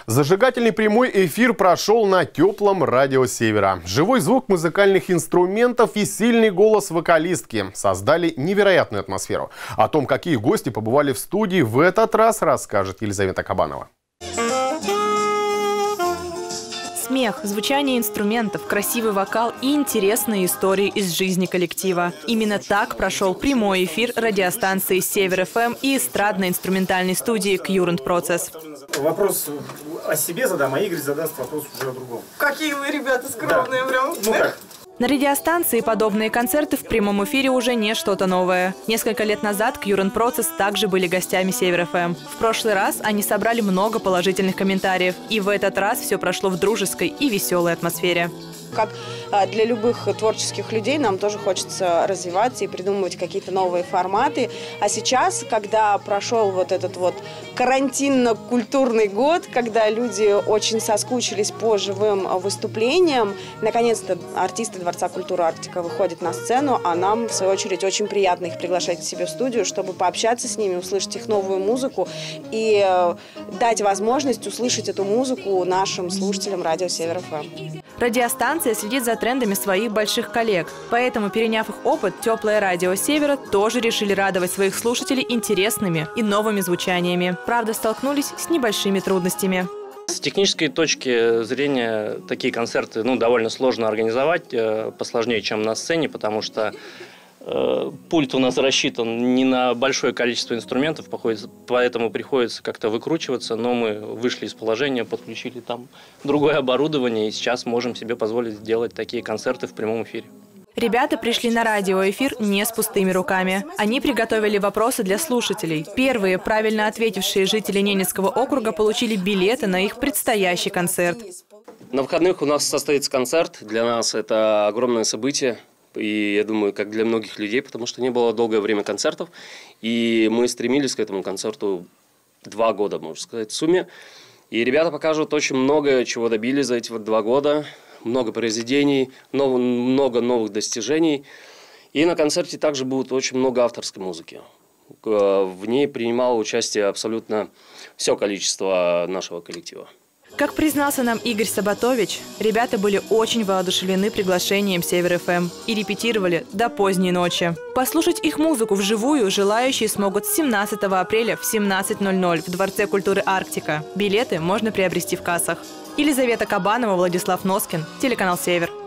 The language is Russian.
Зажигательный прямой эфир прошел на теплом радио Севера. Живой звук музыкальных инструментов и сильный голос вокалистки создали невероятную атмосферу. О том, какие гости побывали в студии в этот раз, расскажет Елизавета Кабанова. Смех, звучание инструментов, красивый вокал и интересные истории из жизни коллектива. Именно так прошел прямой эфир радиостанции Север ФМ и эстрадно-инструментальной студии Current Process. Вопрос о себе задам, а Игорь задаст вопрос уже о другом. Какие вы, ребята, скромные, да. Прям. Ну как? На радиостанции подобные концерты в прямом эфире уже не что-то новое. Несколько лет назад Current Process также были гостями Север ФМ. В прошлый раз они собрали много положительных комментариев. И в этот раз все прошло в дружеской и веселой атмосфере. Как для любых творческих людей нам тоже хочется развиваться и придумывать какие-то новые форматы. А сейчас, когда прошел вот этот вот карантинно-культурный год, когда люди очень соскучились по живым выступлениям, наконец-то артисты Дворца культуры «Арктика» выходят на сцену, а нам, в свою очередь, очень приятно их приглашать к себе в студию, чтобы пообщаться с ними, услышать их новую музыку и дать возможность услышать эту музыку нашим слушателям радио Север ФМ. Радиостанция следит за трендами своих больших коллег. Поэтому, переняв их опыт, теплое радио Севера тоже решили радовать своих слушателей интересными и новыми звучаниями. Правда, столкнулись с небольшими трудностями. С технической точки зрения такие концерты довольно сложно организовать, посложнее, чем на сцене, потому что пульт у нас рассчитан не на большое количество инструментов, поэтому приходится как-то выкручиваться, но мы вышли из положения, подключили там другое оборудование и сейчас можем себе позволить делать такие концерты в прямом эфире. Ребята пришли на радиоэфир не с пустыми руками. Они приготовили вопросы для слушателей. Первые, правильно ответившие жители Ненецкого округа, получили билеты на их предстоящий концерт. На выходных у нас состоится концерт. Для нас это огромное событие. И я думаю, как для многих людей, потому что не было долгое время концертов. И мы стремились к этому концерту 2 года, можно сказать, в сумме. И ребята покажут очень много, чего добились за эти 2 года. Много произведений, много новых достижений. И на концерте также будет очень много авторской музыки. В ней принимало участие абсолютно все количество нашего коллектива. Как признался нам Игорь Сабатович, ребята были очень воодушевлены приглашением Север ФМ и репетировали до поздней ночи. Послушать их музыку вживую желающие смогут с 17 апреля в 17:00 в Дворце культуры «Арктика». Билеты можно приобрести в кассах. Елизавета Кабанова, Владислав Носкин, телеканал «Север».